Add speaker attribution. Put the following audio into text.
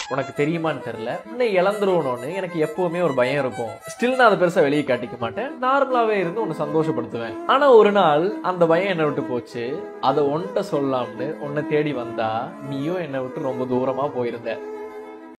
Speaker 1: உனக்கு தெரியுமான்னு தெரியல, உன்னை இழந்துருவணும்னு எனக்கு எப்பவுமே ஒரு பயம் இருக்கும். ஸ்டில் நான் அதை பெருசா வெளியே காட்டிக்க மாட்டேன், நார்மலாவே இருந்து உன்னை சந்தோஷப்படுத்துவேன். ஆனா ஒரு நாள் அந்த பயம் என்னை விட்டு போச்சு. அதை உன்கிட்ட சொல்லலாம்னு உன்னை தேடி வந்தா நீயும் என்னை விட்டு ரொம்ப தூரமா போயிருந்த.